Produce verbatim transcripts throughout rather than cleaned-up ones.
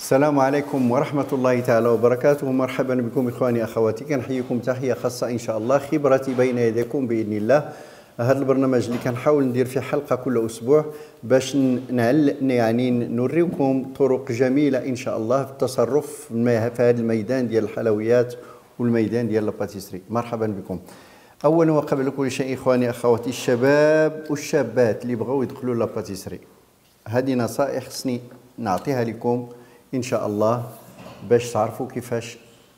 السلام عليكم ورحمة الله تعالى وبركاته. مرحبا بكم إخواني أخواتي، كنحييكم تحية خاصة إن شاء الله. خبرتي بين يديكم بإذن الله. هذا البرنامج اللي كنحاول ندير فيه حلقة كل أسبوع باش نعل يعني نوريكم طرق جميلة إن شاء الله في التصرف في هذا الميدان ديال الحلويات والميدان ديال الباتيسري. مرحبا بكم. أولا وقبل كل شيء إخواني أخواتي الشباب والشابات اللي بغاو يدخلوا لاباتيسري، هذه نصائح خصني نعطيها لكم إن شاء الله باش تعرفوا كيفاش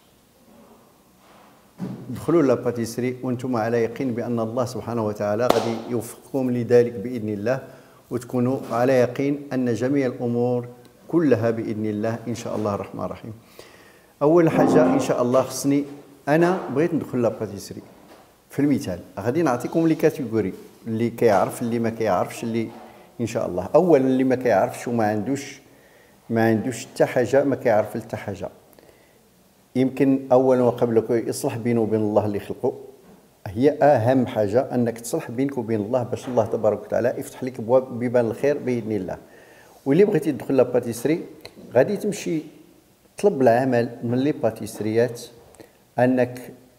دخلوا لاباتيسري وانتم على يقين بأن الله سبحانه وتعالى غادي يوفقكم لذلك بإذن الله، وتكونوا على يقين أن جميع الأمور كلها بإذن الله إن شاء الله الرحمن الرحيم. أول حاجة إن شاء الله خصني أنا بغيت ندخل لاباتيسري. في المثال غادي نعطيكم لي كاتيجوري، اللي كيعرف اللي ما كيعرفش، اللي إن شاء الله. أولا اللي ما كيعرفش وما عندوش ما عندوش حتى حاجة، ما كيعرف حتى حاجة، يمكن أولا وقبل كل يصلح بينه وبين الله اللي خلقه. هي أهم حاجة أنك تصلح بينك وبين الله باش الله تبارك وتعالى يفتح لك بواب بيبان الخير بإذن الله. واللي بغيتي تدخل لاباتيسري غادي تمشي طلب العمل من لي باتيسريات، أنك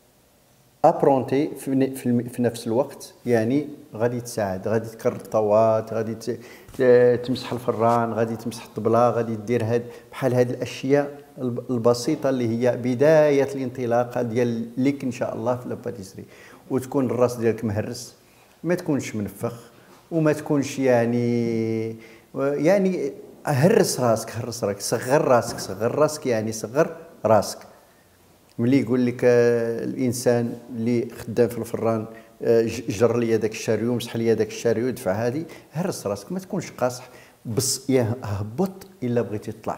ابرونتي في, في, في نفس الوقت، يعني غادي تساعد، غادي تكرر الطوات، غادي تمسح الفران، غادي تمسح الطبله، غادي دير هاد بحال هاد الاشياء البسيطه اللي هي بدايه الانطلاقه ديال ليك ان شاء الله في لاباتيسري. وتكون الراس ديالك مهرس، ما تكونش منفخ، وما تكونش يعني يعني هرس راسك، هرس راسك، صغر راسك، صغر راسك يعني صغر راسك. ملي يقول لك الانسان اللي خدام في الفران جر لي هذاك الشاريو، مسح لي هذاك الشاريو، دفع هذه، هرس راسك، ما تكونش قاصح، بس هبط الا بغيتي تطلع،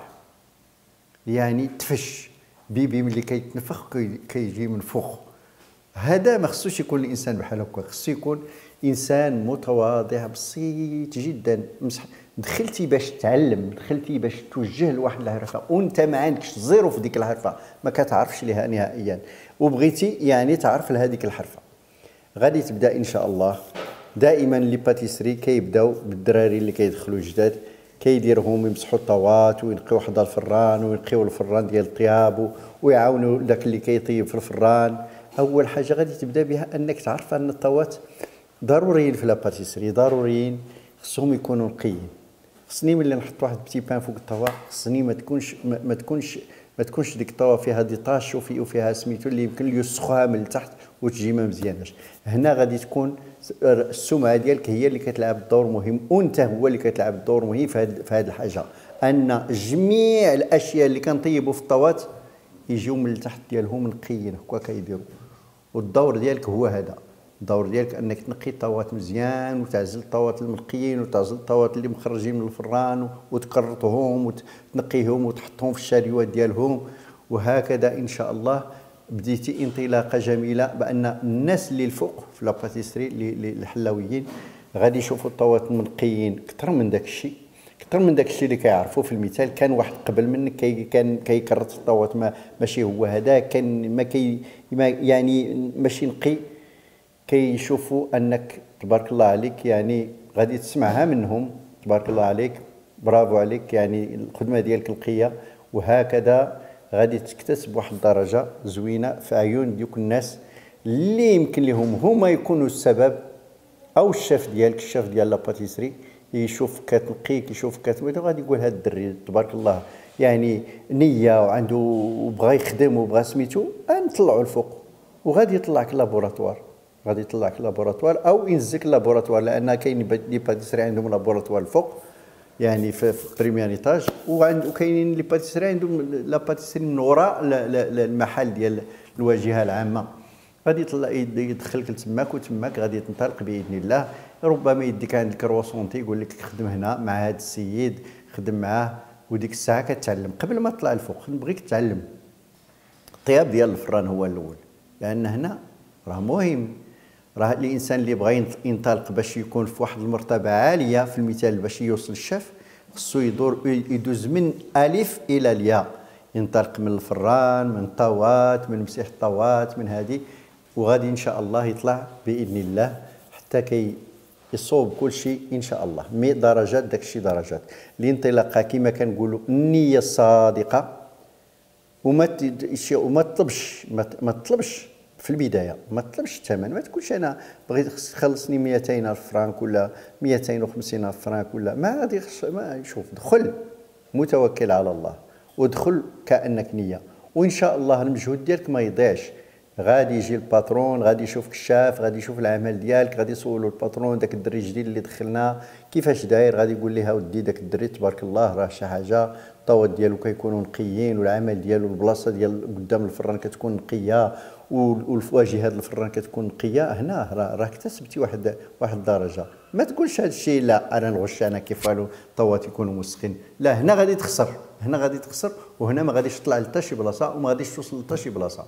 يعني تفش. بيبي ملي كيتنفخ كيجي منفوخ. هذا ما خصوش يكون الانسان بحال هكا، خصو يكون انسان متواضع بسيط جدا. مسح دخلتي باش تعلم، دخلتي باش توجه لواحد الحرفه وانت ما عندكش زيرو في ديك الحرفه، ما كتعرفش ليها نهائيا، وبغيتي يعني تعرف لهذيك الحرفه، غادي تبدا ان شاء الله. دائما لي باتيسري كيبداو بالدراري اللي كيدخلوا جداد، كيديرهم يمسحوا الطوات وينقيو حدا الفران وينقيو الفران ديال الطياب ويعاونوا داك اللي كيطيب في الفران. اول حاجه غادي تبدا بها انك تعرف ان الطوات ضروريين في لاباتيسري، ضروريين، خصهم يكونوا نقيين. خصني ملي نحط واحد بتي بان فوق الطوا، خصني ما تكونش ما, ما تكونش ما تكونش ديك الطوا فيها دي طاش وفي وفيها سميتو اللي يمكن يسخوها من التحت وتجي ما مزياناش. هنا غادي تكون السمعه ديالك هي اللي كتلعب الدور مهم، وانت هو اللي كتلعب الدور مهم في هذه في هذه الحاجه، ان جميع الاشياء اللي كنطيبوا في الطوات يجيو من التحت ديالهم نقيين هكا كيديروا. والدور ديالك هو هذا، الدور ديالك انك تنقي الطوات مزيان وتعزل الطوات المنقيين وتعزل الطوات اللي مخرجين من الفران وتكرطهم وتنقيهم وتحطهم في الشاريوات ديالهم. وهكذا ان شاء الله بديتي انطلاقه جميله، بان الناس اللي الفوق في لاباتيسري اللي الحلاويين غادي يشوفوا الطوات منقيين اكثر من داك الشيء، اكثر من داك الشيء اللي كيعرفوا. في المثال كان واحد قبل منك كي كان كيكرط الطوات، ما ماشي هو هذا، كان ما كي ما يعني ماشي نقي، كيشوفوا انك تبارك الله عليك، يعني غادي تسمعها منهم تبارك الله عليك، برافو عليك، يعني الخدمه ديالك نقيه. وهكذا غادي تكتسب واحد الدرجه زوينه في عيون ديوك الناس اللي يمكن لهم هما يكونوا السبب، او الشيف ديالك، الشيف ديال لاباتيسري يشوف كتنقيك، يشوف كتويل، غادي يقول هذا الدري تبارك الله يعني نيه وعنده وبغى يخدم وبغى سميتو، نطلعوا الفوق وغادي يطلعك لابوراتوار، غادي يطلعك لابوراتوار او ينزك لابوراتوار، لان كاين لي باتيسري عندهم لابوراتوار الفوق، يعني في بريمير ايطاج، وكاينين لي باتيسري عندهم لا باتيسري من وراء المحل ديال الواجهه العامه. غادي يطلع يدخلك لتماك، وتماك غادي تنطلق باذن الله. ربما يديك عند الكرواسونتي يقول لك خدم هنا مع هذا السيد، خدم معاه، وديك الساعه كتعلم قبل ما تطلع الفوق. نبغيك تعلم الطياب ديال الفران هو الاول، لان هنا راه مهم. راه الانسان اللي بغى ينطلق باش يكون في واحد المرتبه عاليه في المثال باش يوصل للشيف، خصو يدور يدوز من الف الى الياء، ينطلق من الفران، من الطوات، من مسيح الطوات، من هذه، وغادي ان شاء الله يطلع باذن الله حتى كي يصوب كل شيء ان شاء الله. مي درجات داك الشيء درجات. الانطلاقه كما كنقولوا النيه الصادقه، وما وما تطلبش ما تطلبش في البدايه، ما تطلبش الثمن. ما تقولش انا بغيت تخلصني مئتين ألف فرانك ولا مئتين وخمسين ألف فرانك ولا ما غادي. ما شوف، دخل متوكل على الله ودخل كانك نيه، وان شاء الله المجهود ديالك ما يضيعش. غادي يجي الباترون، غادي يشوف كشاف، غادي يشوف العمل ديالك، غادي يسولوا الباترون داك الدري الجديد اللي دخلنا كيفاش داير، غادي يقول ليه ودي داك الدري تبارك الله راه شي حاجه، الطوات ديالو كيكونوا نقيين، والعمل ديالو البلاصه ديال قدام الفران كتكون نقيه، والواجهه ديال الفران كتكون نقيه. هنا راه راه اكتسبتي واحد واحد الدرجه. ما تقولش هذا الشيء لا انا نغش، انا كيف قالوا الطوات يكونوا مسخين. لا، هنا غادي تخسر، هنا غادي تخسر، وهنا ما غاديش تطلع لتا شي بلاصه، وما غاديش توصل لتا شي بلاصه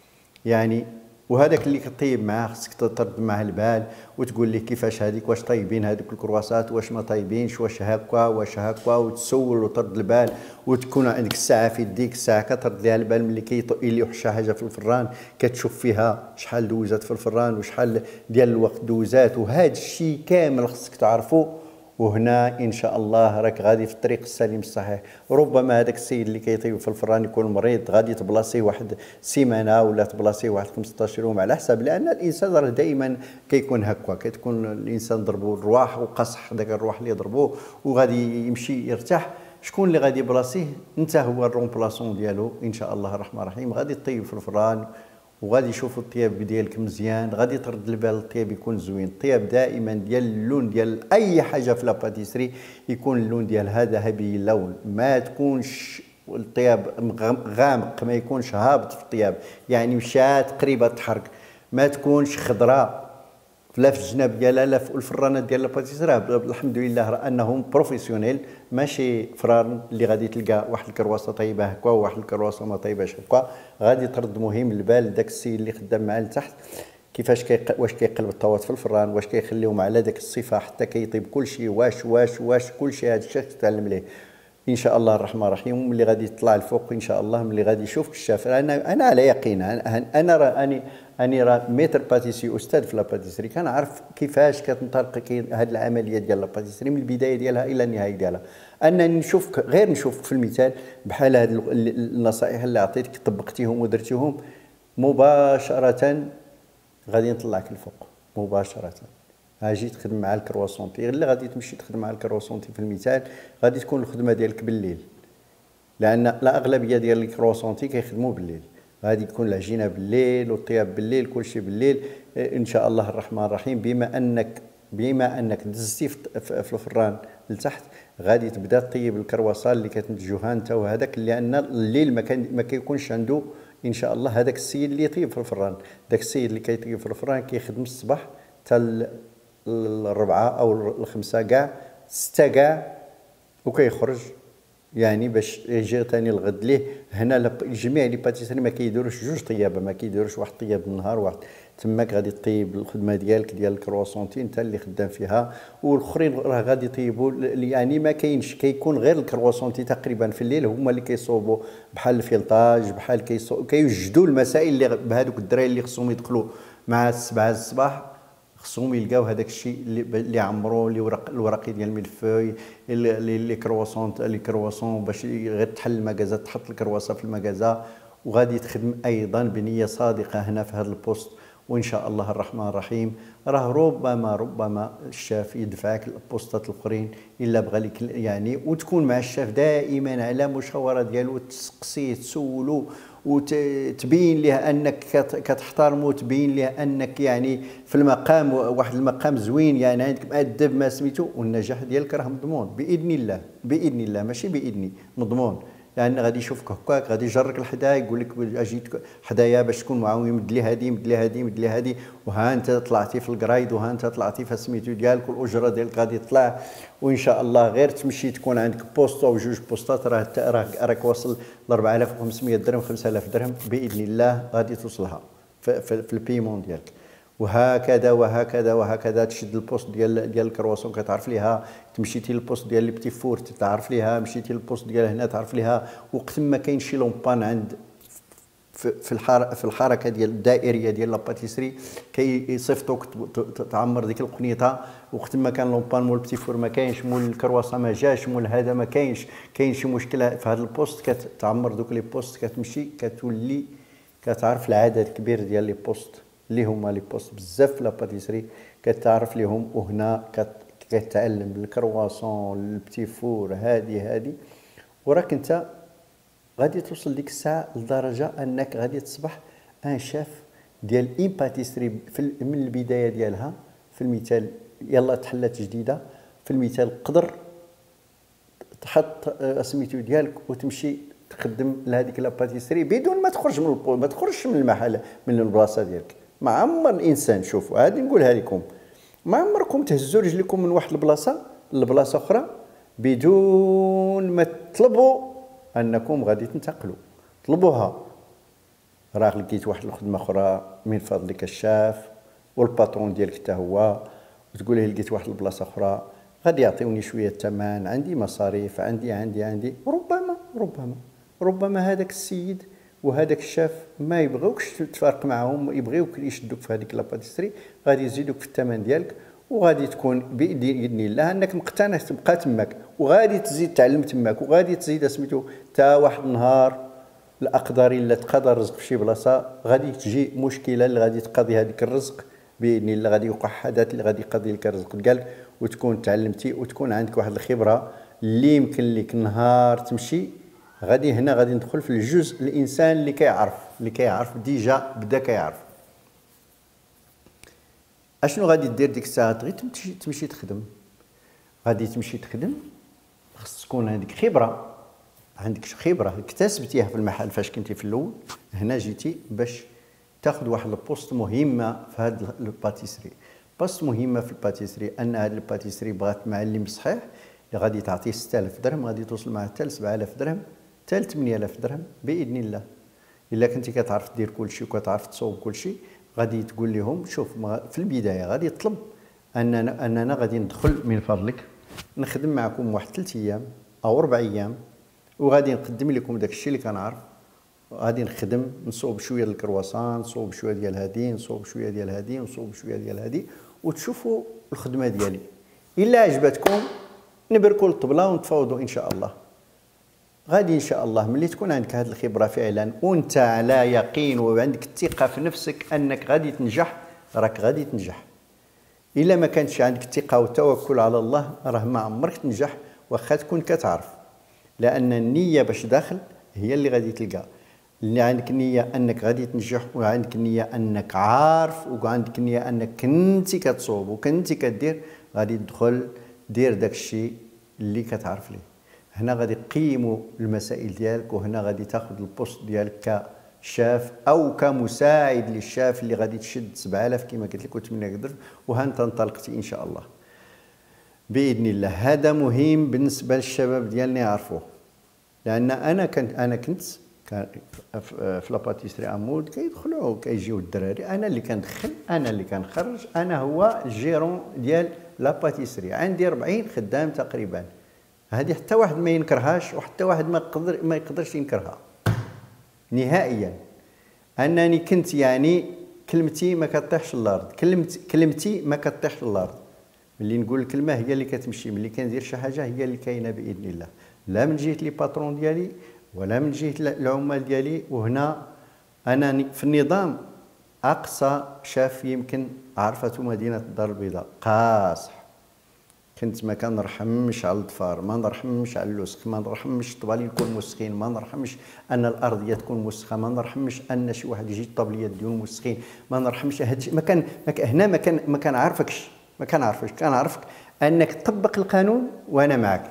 يعني. وهذاك اللي كطيب معاه خصك ترد معاه البال وتقول ليه كيفاش هذيك، واش طيبين هذوك الكرواسات، واش ما طيبينش، واش هكا واش هكا، وتسول وترد البال، وتكون عندك الساعه في يديك، الساعه كترد ليها البال ملي كيطيب شي حاجه في الفران، كتشوف فيها شحال دوزات في الفران وشحال ديال الوقت دوزات، وهذا الشيء كامل خصك تعرفه. وهنا ان شاء الله راك غادي في الطريق السليم الصحيح. ربما هذاك السيد اللي كيطيب في الفران يكون مريض، غادي تبلاصيه واحد سيمانه ولا تبلاصيه واحد خمسطاش يوم على حسب، لان الانسان راه دائما كيكون هكا، كتكون الانسان ضربوا الرواح وقصح داك الرواح اللي ضربوه وغادي يمشي يرتاح. شكون اللي غادي يبلاصيه؟ انت هو الرومبلاسون ديالو ان شاء الله الرحمن الرحيم. غادي تطيب في الفران وغادي يشوفوا الطياب ديالك مزيان، غادي ترد البال الطياب يكون زوين. الطياب دائما ديال اللون ديال اي حاجه في لاباتيسري يكون اللون ديالها ذهبي اللون، ما تكونش الطياب غامق، ما يكونش هابط في الطياب يعني مشات قريبه تحرق، ما تكونش خضراء لا في الجناب ديالها لا في الفرانات ديال الباتيسري. الحمد لله راه انهم بروفيسيونيل، ماشي فران اللي غادي تلقى واحد الكرواسه طيبه هكا وواحد الكرواسه ما طيباش هكا. غادي ترد مهم البال داك السيد اللي خدام معاه لتحت كيفاش كي واش كيقلب الطوات في الفران، واش كيخليهم على داك الصفه حتى كيطيب كل شيء، واش واش واش كل شيء. هذا الشيء تتعلم ليه ان شاء الله الرحمن الرحيم. ملي غادي يطلع الفوق ان شاء الله، ملي غادي يشوف الشاف، انا انا على يقين، انا راه اني اني راه ميتر باتيسي، استاذ في لاباتيسري، كنعرف كيفاش كتنطلق هذه العمليه ديال لاباتيسري من البدايه ديالها الى النهايه ديالها. انني نشوف غير نشوف في المثال بحال هذه النصائح اللي عطيتك طبقتيهم ودرتيهم مباشره غادي نطلعك الفوق مباشره. اجي تخدم مع الكرواسونتي، اللي غادي تمشي تخدم مع الكرواسونتي في المثال غادي تكون الخدمه ديالك بالليل، لان الاغلبيه ديال الكرواسونتي كيخدموا بالليل. غادي تكون العجينه بالليل والطياب بالليل، كل شيء بالليل ان شاء الله الرحمن الرحيم. بما انك بما انك دزتي في الفران لتحت، غادي تبدا طيب الكرواسه اللي كتنتجوها انت وهذاك، لان الليل ما كان ما كيكونش عنده ان شاء الله هذاك السيد اللي يطيب في الفران. داك السيد اللي كيطيب في الفران كيخدم الصباح حتى الربعه او الخمسه كاع سته كاع وكيخرج، يعني باش يجي ثاني الغد ليه. هنا جميع لي باتيسري ما كيديروش جوج طيابه، ما كيديروش واحد طياب النهار واحد، تماك غادي طيب الخدمه ديالك ديال الكرواسونتي انت اللي خدام فيها، والاخرين راه غادي يطيبوا. يعني ما كاينش، كيكون غير الكرواسونتي تقريبا في الليل هما اللي كيصوبوا بحال الفيلطاج، بحال كيوجدوا المسائل اللي بهذوك الدراري اللي خصهم يدخلوا مع السبعه الصباح، خصهم يلقاو هذاك الشيء اللي اللي عمرو اللي ورق الورقي ديال الملفوي اللي لي كرواسون لي كرواسون باش غير تحل المكازه، تحط الكرواسه في المكازه. وغادي تخدم ايضا بنيه صادقه هنا في هذا البوست، وان شاء الله الرحمن الرحيم راه ربما ربما الشاف يدفعك البوستات الاخرين الا بغى لك يعني. وتكون مع الشاف دائما على مشاوره ديالو، تسقسيه تسولو وتبين ليه انك كتحترمه، وتبين ليه انك يعني في المقام واحد المقام زوين، يعني عندك مؤدب ما سميتو، والنجاح ديالك راه مضمون باذن الله، باذن الله ماشي باذني، مضمون. لان غادي يشوفك هكاك، غادي يجرك لحداه يقول لك اجيت حدايا باش تكون معاون، يمد لي هذه يمد لي هذه يمد لي هذه، وها انت طلعتي في الكرايد، وها انت طلعتي في سميتو ديالك، والاجره ديالك غادي تطلع. وان شاء الله غير تمشي تكون عندك بوست او جوج بوستات، راه راك واصل ل أربعة آلاف وخمسمائة درهم خمسة آلاف درهم باذن الله غادي توصلها في, في, في البيمون ديالك. وهكذا وهكذا وهكذا تشد البوست ديال ديال الكرواسون كتعرف ليها، تمشيتي للبوست ديال لي بتي فور تعرف ليها، مشيتي للبوست ديال هنا تعرف ليها. وقت ما كاين شي لومبان عند في في الحر في الحركه ديال الدائريه ديال لاباتيسري كيصيفطوك تعمر ديك القنيطه، وقت ما كان لومبان مول بتي فور ما كاينش، مول الكرواسون ما جاش، مول هذا ما كاينش، كاين شي مشكله في هذا البوست، كتعمر دوك لي بوست، كتمشي كتولي كتعرف العدد الكبير ديال لي بوست اللي هما لي بوست بزاف في لاباتيسري كتعرف ليهم، وهنا كتعلم الكرواسون البتي فور هادي هادي. وراك انت غادي توصل ديك الساعه لدرجه انك غادي تصبح ان شاف ديال اين باتيسري من البدايه ديالها. في المثال يلا تحلات جديده، في المثال قدر تحط سميتو ديالك وتمشي تخدم لهذيك لا باتيسري بدون ما تخرج من البو... ما تخرجش من المحل من البلاصه ديالك. ما عمر الانسان، شوفوا هذه نقولها لكم، ما عمركم تهزوا رجلكم من واحد البلاصه لبلاصه اخرى بدون ما تطلبوا انكم غادي تنتقلوا. طلبوها، راه لقيت واحد الخدمه اخرى من فضلك الشاف والباترون ديالك حتى هو، وتقول له لقيت واحد البلاصه اخرى غادي يعطيوني شويه الثمن، عندي مصاريف، عندي عندي عندي ربما ربما ربما هذاك السيد وهذاك الشاف ما يبغيوكش تفارق معاهم، يبغيوك يشدوك في هذيك لاباتيسري، غادي يزيدوك في الثمن ديالك، وغادي تكون باذن الله انك مقتنع تبقى تماك، وغادي تزيد تعلم تماك، وغادي تزيد سميتو حتى واحد النهار الاقدار الا تقدر الرزق في شي بلاصه غادي تجي مشكله اللي غادي تقضي هذيك الرزق باذن الله، غادي يوقع حدث اللي غادي يقضي لك الرزق ديالك، وتكون تعلمتي وتكون عندك واحد الخبره اللي يمكن لك نهار تمشي. غادي هنا غادي ندخل في الجزء الانسان اللي كيعرف اللي كيعرف ديجا بدا كيعرف اشنو غادي دير ديك الساعه. غير تمشي تمشي تخدم، غادي تمشي تخدم، خص تكون عندك خبره، عندك خبره اكتسبتيها في المحل فاش كنتي في الاول. هنا جيتي باش تاخذ واحد البوست مهمه في هذا الباتيسري، بوست مهمه في الباتيسري، ان هذا الباتيسري بغات معلم صحيح اللي غادي تعطيه ستة آلاف درهم، غادي توصل معاه حتى ل سبعة آلاف درهم، حتى ل ثمانية آلاف درهم باذن الله. الا كنتي كتعرف دير كل شيء وكتعرف تصوب كل شيء، غادي تقول لهم شوف في البدايه غادي تطلب اننا اننا غادي ندخل من فضلك نخدم معكم واحد ثلاث ايام او اربع ايام، وغادي نقدم لكم داك الشيء اللي كنعرف، غادي نخدم نصوب شويه ديال الكرواسون، نصوب شويه ديال هادي، نصوب شويه ديال هادي، نصوب شويه ديال هادي، وتشوفوا الخدمه ديالي. الا عجبتكم نبركوا الطبله ونتفاوضوا ان شاء الله. غادي ان شاء الله ملي تكون عندك هذه الخبره فعلا وانت على يقين وعندك الثقه في نفسك انك غادي تنجح، راك غادي تنجح. الا ما كانتش عندك الثقه والتوكل على الله راه ما عمرك تنجح، واخا تكون كتعرف، لان النيه باش داخل هي اللي غادي تلقى. اللي عندك النيه انك غادي تنجح، وعندك النيه انك عارف، وعندك النيه انك كنتي كتصوب وكنتي كدير، غادي تدخل دير داك الشيء اللي كتعرف ليه. هنا غادي تقيموا المسائل ديالك، وهنا غادي تاخذ البوست ديالك كشاف او كمساعد للشاف اللي غادي تشد سبعة آلاف كما قلت لك وثمانية آلاف درهم، وها انت انطلقتي ان شاء الله باذن الله. هذا مهم بالنسبه للشباب ديالنا يعرفوه، لان انا كنت انا كنت في لاباتيسري امود كيدخلوا كيجيو الدراري، انا اللي كندخل انا اللي كنخرج، انا هو الجيرون ديال لاباتيسري، عندي أربعين خدام تقريبا. هذه حتى واحد ما ينكرهاش، وحتى واحد ما يقدر ما يقدرش ينكرها نهائيا. انني كنت يعني كلمتي ما كطيحش الارض، كلمتي كلمتي ما كطيحش الارض. ملي نقول الكلمه هي اللي كتمشي، ملي كندير شي حاجه هي اللي كاينه باذن الله، لا من جهه لي باترون ديالي ولا من جهه العمال ديالي. وهنا انا في النظام اقصى شاف يمكن عرفته مدينه الدار البيضاء قاصح، كنت ما كنرحمش على الظفار، ما نرحمش على اللوسخ، ما نرحمش الطبالي يكون مسخين، ما نرحمش ان الارضيه تكون مسخه، ما نرحمش ان شي واحد يجي الطبليات ديالو مسخين، ما نرحمش هادشي. ما كان هنا ما كان ما كنعرفكش ما كنعرفكش كنعرفك انك تطبق القانون وانا معك.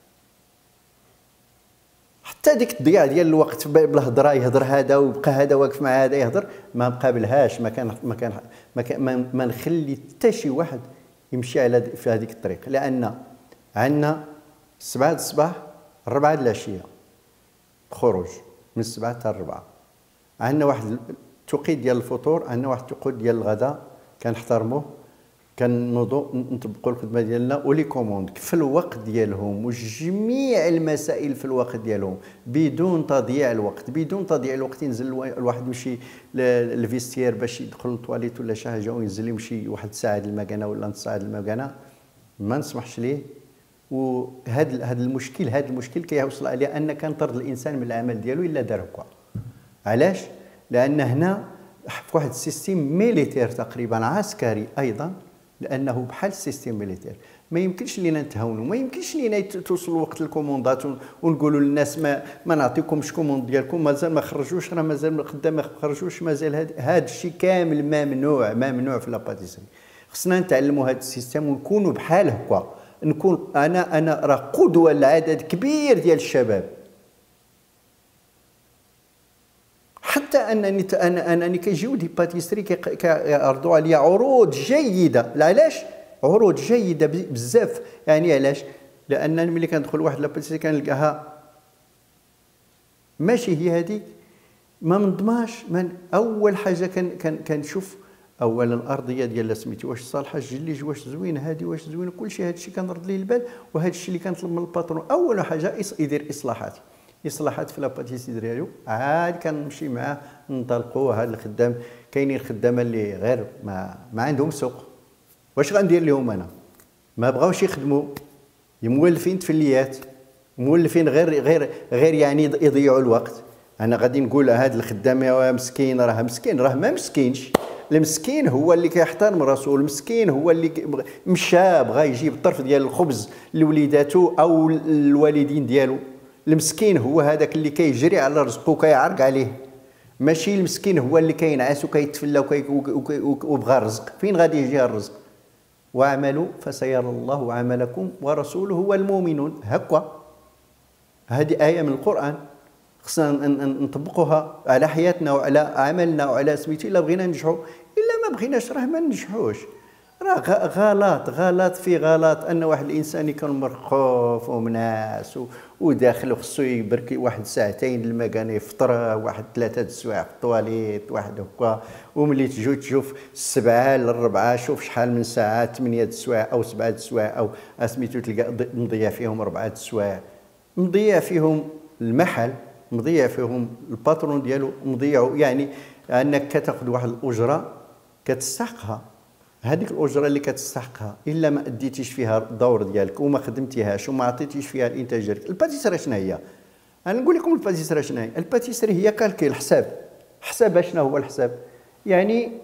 حتى ديك الضياع ديال الوقت بالهضره، يهضر هذا ويبقى هذا واقف مع هذا يهضر، ما مقابلهاش، ما كان ما كان ما, كان ما, ما نخلي حتى شي واحد يمشي على في هذيك الطريق، لان عندنا سبعة الصباح الربعة العشيه خروج، من سبعة حتى الربعة. عندنا واحد التوقيت ديال الفطور، عندنا واحد التوقيت ديال الغداء كنحترموه، كنوضوا نطبقوا الخدمه ديالنا ولي كوموند في الوقت ديالهم وجميع المسائل في الوقت ديالهم بدون تضييع الوقت. بدون تضييع الوقت ينزل الواحد يمشي للفيستير باش يدخل للطواليت ولا شي حاجه وينزل يمشي واحد ساعه د المكانه ولا نص ساعه د المكانه، ما نسمحش ليه. وهذا هذا المشكل هذا المشكل كيوصل عليه ان كنطرد الانسان من العمل ديالو الا دار هكا. علاش؟ لان هنا في واحد السيستيم ميليتير تقريبا عسكري ايضا، لانه بحال السيستيم ميليتير ما يمكنش لينا نتهاونوا، ما يمكنش لينا توصلوا وقت الكوموندات ونقولوا للناس ما ما نعطيكمش كوموند ديالكم، مازال ما خرجوش، راه مازال الخدام ما خرجوش، مازال هذا الشيء كامل ممنوع ممنوع في لاباتيسري. خصنا نتعلموا هذا السيستيم ونكونوا بحال هكا. نكون انا انا راه قدوه لعدد كبير ديال الشباب، حتى انني انا انني كيجيو دي باتيسري كيعرضوا عليا عروض جيده. علاش؟ عروض جيده بزاف. يعني علاش؟ لان ملي كندخل واحد لاباتيسري كنلقاها ماشي هي هذيك، ما منضماش. من اول حاجه كان كنشوف اولا الارضيه ديالها سميتي واش صالحه، الجليج واش زوين، هذه واش زوينه، كلشي هذا الشيء كنرد ليه البال. وهذا الشيء اللي كنطلب من الباترون اول حاجه يدير اصلاحات اصلاحات في لاباتيسري ديالو، عاد كنمشي معاه ننطلقوا. هذا الخدام كاينين خدامه اللي غير ما ما عندهم سوق، واش غندير لهم انا؟ ما بغاوش يخدموا، مولفين تفليات، مولفين غير غير غير يعني يضيعوا الوقت. انا غادي نقول هذا الخدام يا مسكين، راه مسكين، راه ما مسكينش. المسكين هو اللي كيحترم راسو، المسكين هو اللي مشى بغى يجيب الطرف ديال الخبز لوليداتو او الوالدين ديالو. المسكين هو هذاك اللي كيجري على رزقه وكيعرق عليه، ماشي المسكين هو اللي كينعس وكيتفلى وبغى الرزق. فين غادي يجي الرزق؟ واعملوا فسيرى الله عملكم ورسوله والمؤمنون. هكا هذه آية من القرآن خصنا نطبقوها على حياتنا وعلى عملنا وعلى سميتو. الا بغينا ننجحوا، الا ما بغيناش راه ما ننجحوش. راه غلط غلط في غلط ان واحد الانسان يكون مرخوف ومناس وداخل خصو يبركي واحد ساعتين المكانه يفطر، واحد ثلاثه د السوايع في الطواليت، واحد هكا. وملي تجو تشوف السبعه للربعه، شوف شحال من ساعات، ثمانيه د السوايع او سبعه د السوايع او سميتو، تلقى مضيع فيهم اربعه د السوايع، مضيع فيهم المحل، مضيع فيهم الباترون ديالو، مضيع. يعني انك كتاخذ واحد الاجره كتستحقها، هذيك الاجره اللي كتستحقها الا ما اديتيش فيها الدور ديالك وما خدمتيهاش وما عطيتيش فيها الانتاج ديالك. الباتيسري شنو هي؟ انا نقول لكم الباتيسري شنو هي. الباتيسري هي كالكيل، حساب. حساب شنو هو الحساب؟ يعني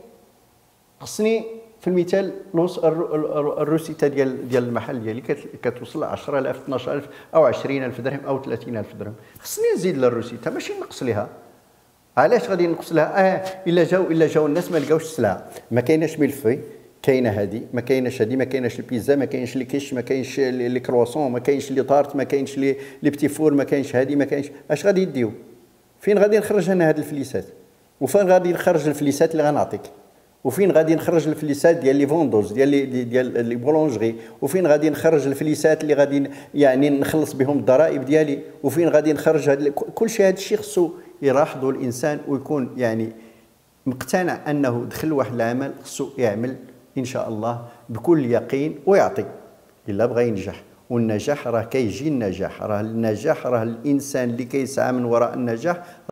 خصني في المثال نص الروسيته ديال ديال المحل ديالي كتوصل عشرة آلاف اثناش ألف او عشرين ألف درهم او ثلاثين ألف درهم، خصني نزيد للروسيته ماشي نقص لها. علاش غادي نقص لها؟ اه الا جاو الا جاو الناس ما لقاوش السلعه، ما كايناش ملفي، كاينه هذه، ما كايناش هذه، ما كايناش البيتزا، ما كاينش لي كيش، ما كاينش لي كرواسون، ما كاينش لي طارت، ما كاينش لي لي بتي فور، ما كاينش هذه، ما كاينش. اش غادي يديو؟ فين غادي نخرج انا هاد الفليسات؟ وفين غادي نخرج الفليسات اللي غنعطيك؟ وفين غادي نخرج الفليسات ديال لي فوندوز ديال لي ديال لي بولونجري؟ وفين غادي نخرج الفليسات اللي غادي يعني نخلص بهم الضرائب ديالي؟ وفين غادي نخرج هاد كل شيء؟ هذا الشيء خصو يراحضوا الانسان ويكون يعني مقتنع انه دخل واحد العمل خصو يعمل ان شاء الله بكل يقين ويعطي الا بغى ينجح. والنجاح راه كيجي، النجاح راه النجاح راه الانسان اللي كيسعى من وراء النجاح